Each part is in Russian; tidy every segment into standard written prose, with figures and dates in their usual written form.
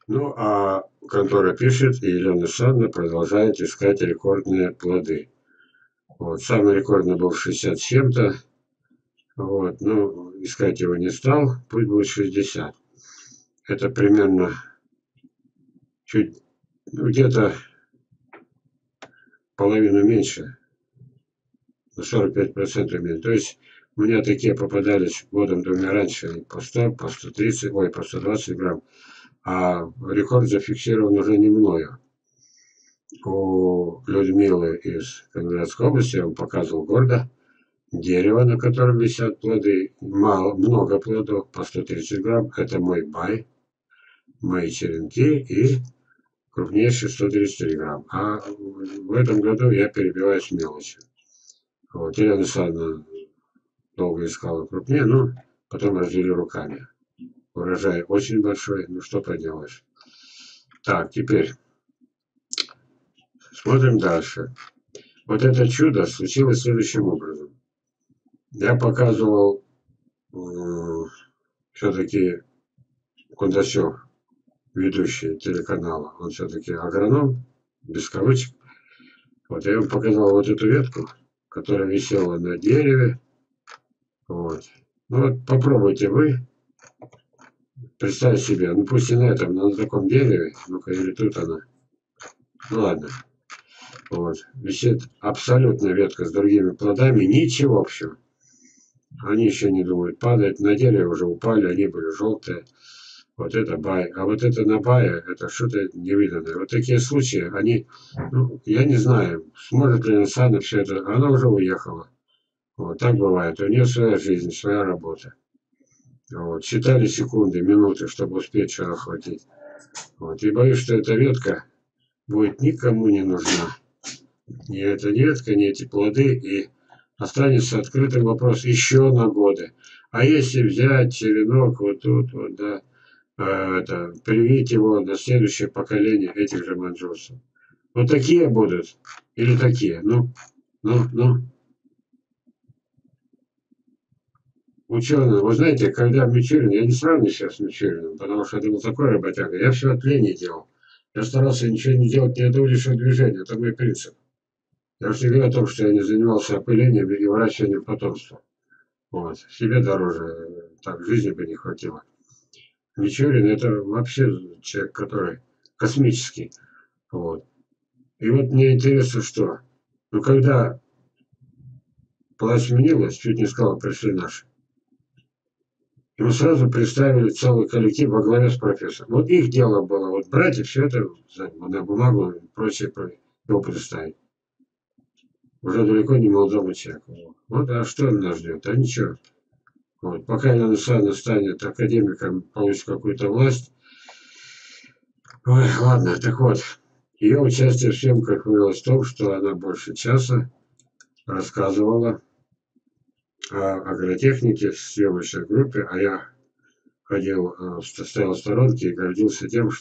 Ну, а контора пишет, и Елена Александровна продолжает искать рекордные плоды. Вот, самый рекордный был 60 с чем-то. Вот, ну, искать его не стал, пусть будет 60. Это примерно чуть, ну, где-то половину меньше, на 45% меньше. То есть у меня такие попадались годом двумя раньше по 100, по 130, ой, по 120 грамм. А рекорд зафиксирован уже не мною. У Людмилы из Калининградской области, я вам показывал гордо, дерево, на котором висят плоды, много плодов, по 130 грамм. Это мой бай, мои черенки и крупнейший 133 грамм. А в этом году я перебиваюсь мелочью. Вот, Елена Александровна долго искала крупнее, но потом развели руками. Урожай очень большой, ну что поделаешь. Так, теперь смотрим дальше. Вот это чудо случилось следующим образом. Я показывал все-таки Кундасев, ведущий телеканала, он все-таки агроном, без кавычек. Вот я ему показал вот эту ветку, которая висела на дереве. Вот. Ну вот попробуйте вы представить себе, ну пусть и на этом, но на таком дереве, ну-ка, или тут она. Ну ладно. Вот. Висит абсолютно ветка с другими плодами, ничего общего. Они еще не думают падать, на дереве уже упали, они были желтые. Вот это бай. А вот это на бае, это что-то невиданное. Вот такие случаи, они, ну, я не знаю, сможет ли Сана все это, она уже уехала. Вот так бывает. У нее своя жизнь, своя работа. Вот. Считали секунды, минуты, чтобы успеть что охватить. Вот. И боюсь, что эта ветка будет никому не нужна. Ни эта ветка, ни эти плоды. И останется открытым вопрос еще на годы. А если взять черенок вот тут, вот, да, это, привить его на следующее поколение этих же маньчжурцев. Вот такие будут или такие? Ну. Ученые, вы знаете, когда Мичурин, я не сравниваю сейчас с Мичуриным, потому что это был такой работяга, я все от лени делал. Я старался ничего не делать ни одного лишнего движения, это мой принцип. Я уж не говорю о том, что я не занимался опылением и выращиванием потомства. Вот. Себе дороже, так, жизни бы не хватило. Мичурин это вообще человек, который космический. Вот. И вот мне интересно, что, ну когда власть сменилась, чуть не сказал, пришли наши. Ему сразу представили целый коллектив во главе с профессором. Вот их дело было вот брать и все это на бумагу и прочее его представить. Уже далеко не молодому человеку. Вот, а что нас ждет? А ничего. Вот, пока Елена Александровна станет академиком, получит какую-то власть. Ой, ладно, так вот. Ее участие в съемках вылилось в том, что она больше часа рассказывала о агротехнике в съемочной группе, а я ходил, стоял в сторонке и гордился тем,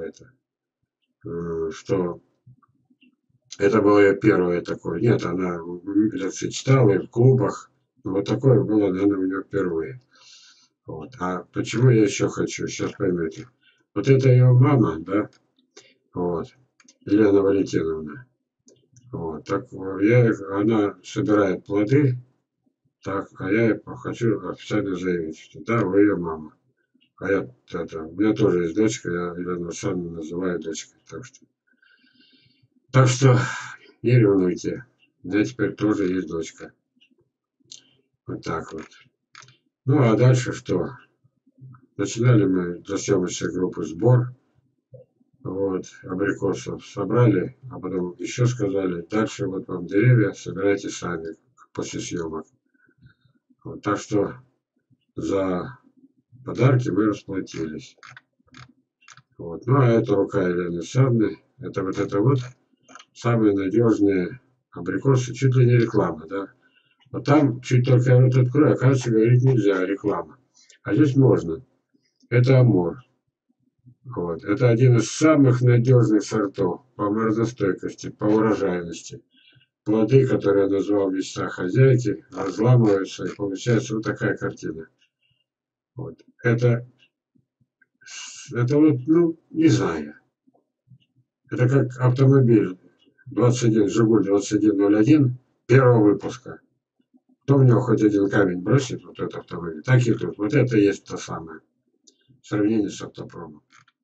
что это было ее первое такое. Нет, она лекции читала и в клубах. Но вот такое было, наверное, у нее впервые. Вот. А почему я еще хочу? Сейчас поймете. Вот это ее мама, да, вот, Елена Валентиновна. Вот, так она собирает плоды, так, а я хочу официально заявить, что да, вы ее мама. А у меня тоже есть дочка, я Елену Александровну называю дочкой. Так что не ревнуйте. У меня теперь тоже есть дочка. Вот так вот. Ну а дальше что? Начинали мы для съемочной группы сбор. Вот, абрикосов собрали, а потом еще сказали, дальше вот вам деревья, собирайте сами после съемок. Вот, так что за подарки мы расплатились. Вот. Ну а это рука Елены Александровны. Это вот самые надежные абрикосы, чуть ли не реклама, да. Вот там чуть только я рот открою, оказывается, говорить нельзя, реклама. А здесь можно. Это Амур. Вот. Это один из самых надежных сортов по морозостойкости, по урожайности. Плоды, которые я назвал мечта хозяйки, разламываются, и получается вот такая картина. Вот. Это это вот, ну, не знаю. Это как автомобиль 21, Жигуль 2101 первого выпуска. Кто в него хоть один камень бросит, вот этот автомобиль, так и тут. Вот это и есть то самое. Сравнение с автопромом.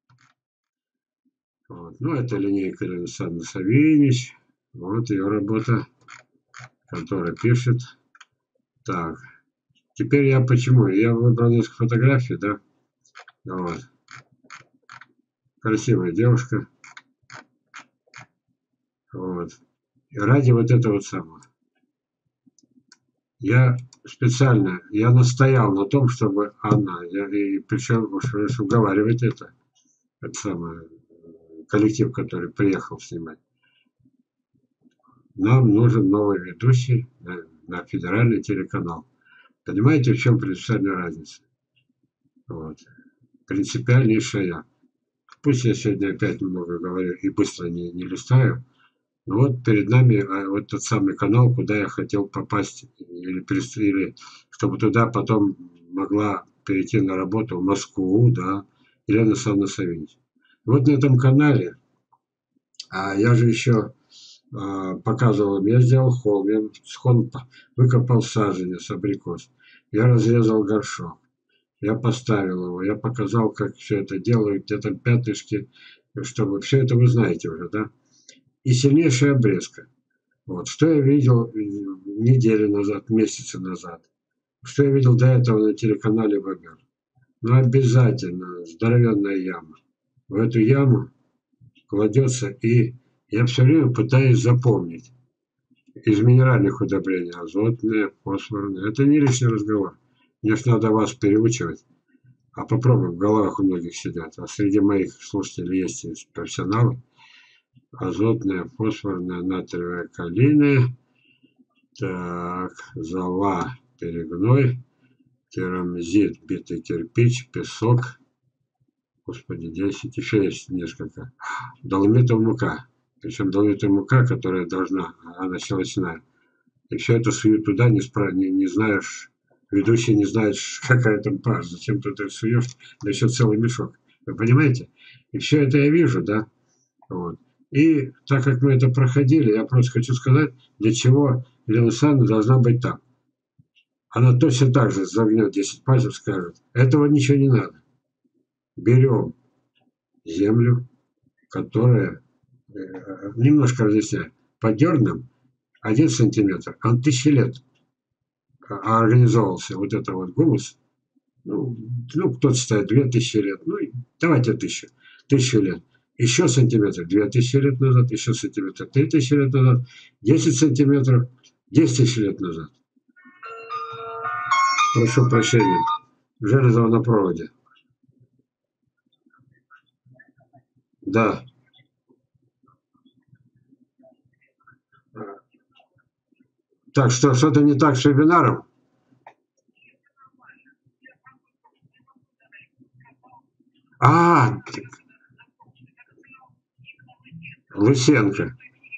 Вот. Ну, это линейка Александра Савинич. Вот ее работа, которая пишет. Так. Теперь я почему? Я выбрал несколько фотографий, да? Вот. Красивая девушка. Вот. И ради вот этого вот самого. Я специально, я настоял на том, чтобы она, и причем уговаривать это самое, коллектив, который приехал снимать. Нам нужен новый ведущий на федеральный телеканал. Понимаете, в чем принципиальная разница? Вот. Принципиальнейшая. Пусть я сегодня опять много говорю и быстро не листаю, но вот перед нами вот тот самый канал, куда я хотел попасть, или чтобы туда потом могла перейти на работу в Москву, да, Елена Александровна Савинич. Вот на этом канале, я же еще показывал, я сделал холм, я выкопал саженец, абрикос, я разрезал горшок, я поставил его, я показал, как все это делают, где там пятнышки, чтобы все это вы знаете уже, да? И сильнейшая обрезка. Вот. Что я видел недели назад, месяцы назад, что я видел до этого на телеканале ВГ. Ну, обязательно здоровенная яма. В эту яму кладется, и я все время пытаюсь запомнить. Из минеральных удобрений азотные, фосфорные. Это не лишний разговор. Мне ж надо вас переучивать. А попробуй, в головах у многих сидят. А среди моих слушателей есть профессионалы. Азотная, фосфорная, натриевая, калийная. Так, зола, перегной, керамзит, битый кирпич, песок. Господи, 10, еще есть несколько. Доломитовая мука. Причем доломитовая мука, которая должна, она щелочная. И все это суют туда, не знаешь, ведущий не знает, какая там пара, зачем ты это суешь, да еще целый мешок. Вы понимаете? И все это я вижу, да? Вот. И так как мы это проходили, я просто хочу сказать, для чего Елена Александровна должна быть там. Она точно так же загнет 10 пальцев, скажет, этого ничего не надо. Берем землю, которая, немножко разъясняю, по дернам 1 сантиметр, он 1000 лет организовывался, вот это вот гумус. Ну кто-то считает 2000 лет, ну давайте 1000. 1000 лет. Еще сантиметр 2000 лет назад, еще сантиметр 3000 лет назад, 10 сантиметров 10 тысяч лет назад. Прошу прощения. Железово на проводе. Да. Так, что-то не так с вебинаром? Лысенко.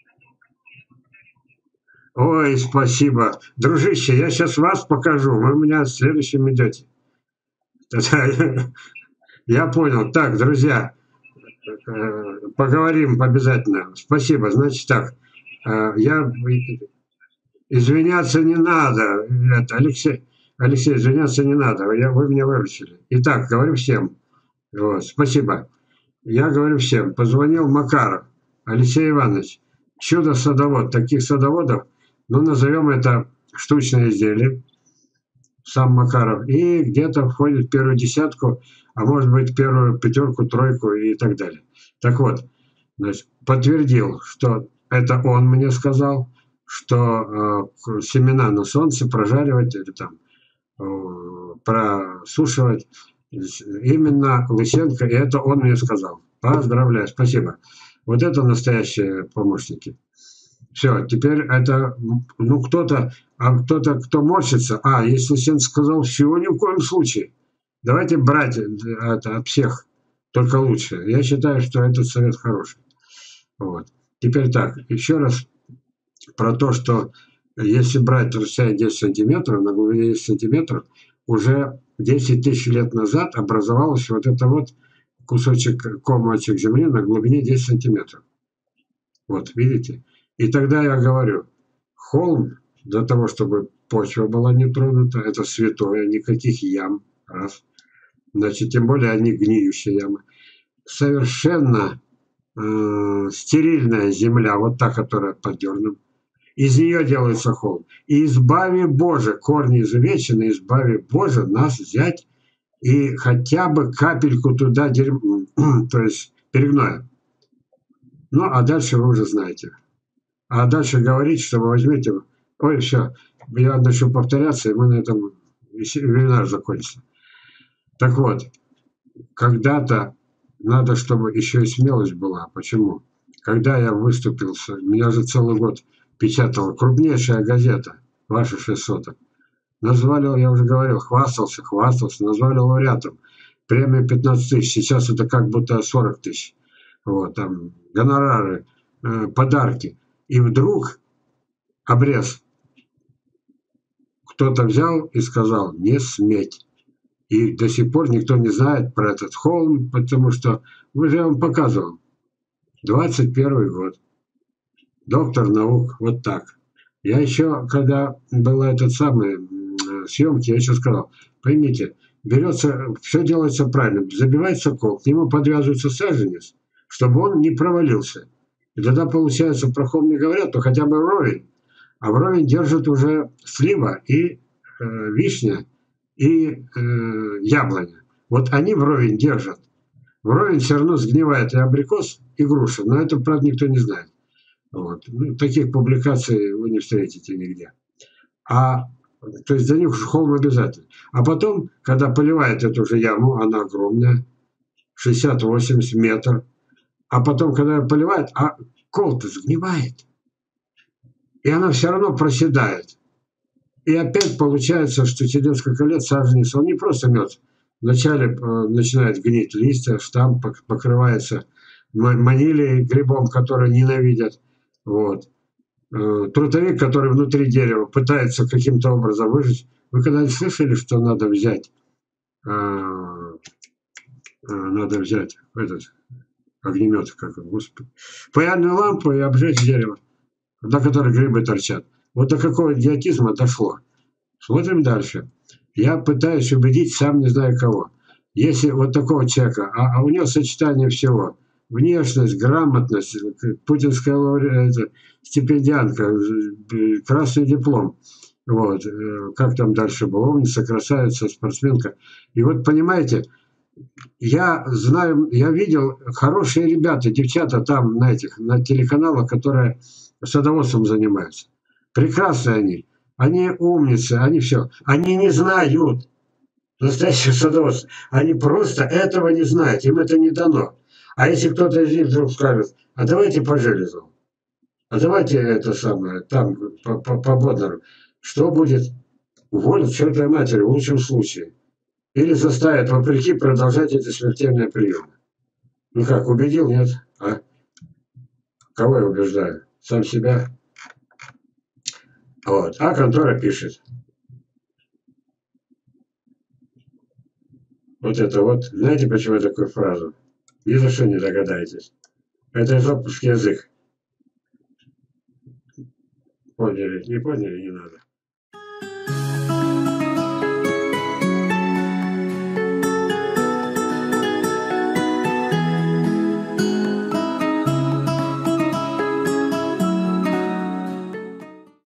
Ой, спасибо. Дружище, я сейчас вас покажу. Вы у меня следующим идете. Я понял. Так, друзья, поговорим обязательно. Спасибо. Значит так, извиняться не надо. Алексей, извиняться не надо. Вы меня выручили. Итак, говорю всем. Вот, спасибо. Я говорю всем. Позвонил Макаров Алексей Иванович. Чудо-садовод. Таких садоводов, ну, назовем это штучное изделие. Сам Макаров. И где-то входит в первую десятку, а может быть первую пятерку, тройку и так далее. Так вот, значит, подтвердил, что это он мне сказал, что семена на солнце прожаривать или там просушивать именно Лысенко, и это он мне сказал. Поздравляю, спасибо. Вот это настоящие помощники. Все, теперь это, ну, кто-то, кто морщится, если Лысенко сказал, все, ни в коем случае. Давайте брать это от всех, только лучше. Я считаю, что этот совет хороший. Вот. Теперь так, еще раз про то, что если брать расстояние 10 сантиметров, на глубине 10 сантиметров, уже 10 тысяч лет назад образовалась вот эта вот комочек земли на глубине 10 сантиметров. Вот, видите? И тогда я говорю, холм для того, чтобы почва была не тронута, это святое, никаких ям, раз. Значит, тем более они гниющие ямы. Совершенно стерильная земля, вот та, которая под дерном. Из нее делается холм. И избави Боже, корни изувечены, избави Боже нас взять и хотя бы капельку туда то есть перегноя. Ну, а дальше вы уже знаете. А дальше говорить, что вы возьмете... Ой, все, я начну повторяться, и мы на этом вебинар закончится. Так вот, когда-то надо, чтобы еще и смелость была. Почему? Когда я выступил, меня же целый год печатала крупнейшая газета, ваша 600. Назвали, я уже говорил, хвастался, назвали лауреатом. Премия 15 тысяч, сейчас это как будто 40 тысяч. Вот, там, гонорары, подарки. И вдруг обрез. Кто-то взял и сказал, не сметь. И до сих пор никто не знает про этот холм, потому что, уже я вам показывал, 21 год, доктор наук, вот так. Я еще, когда была этот самый съемки, я еще сказал, поймите, берется, все делается правильно, забивается кол, к нему подвязывается саженец, чтобы он не провалился. И тогда получается, про холм не говорят, то хотя бы вровень. А вровень держит уже слива и вишня, и яблоня. Вот они вровень держат. Вровень все равно сгнивает и абрикос, и груша. Но это, правда, никто не знает. Вот. Ну, таких публикаций вы не встретите нигде. То есть для них холм обязательно. А потом, когда поливает эту же яму, она огромная, 60-80 метров. А потом, когда поливает, а кол-то сгнивает. И она все равно проседает. И опять получается, что через несколько лет саженец, он не просто мед. Вначале начинает гнить листья, штамм покрывается манилией, грибом, который ненавидят. Вот. Трутовик, который внутри дерева пытается каким-то образом выжить. Вы когда-нибудь слышали, что надо взять этот огнемет, как он, господи, паяльную лампу и обжечь дерево, до которой грибы торчат. Вот до какого идиотизма дошло. Смотрим дальше. Я пытаюсь убедить сам не знаю кого. Если вот такого человека, а у него сочетание всего. Внешность, грамотность, путинская стипендианка, красный диплом. Вот. Как там дальше было? Умница, красавица, спортсменка. И вот понимаете, я знаю, я видел хорошие ребята, девчата там на телеканалах, которые садоводством занимаются. Прекрасные они. Они умницы, они все. Они не знают настоящего садоводства. Они просто этого не знают, им это не дано. А если кто-то из них вдруг скажет, а давайте по железу, а давайте это самое, там, по Боднару, что будет? Уволят к чертовой матери в лучшем случае. Или заставят вопреки продолжать эти смертельные приемы. Ну как, убедил, нет? А? Кого я убеждаю? Сам себя? Вот. А контора пишет. Вот это вот. Знаете, почему я такую фразу? Ни за что не догадаетесь. Это изопский язык. Поняли? Не поняли? Не надо.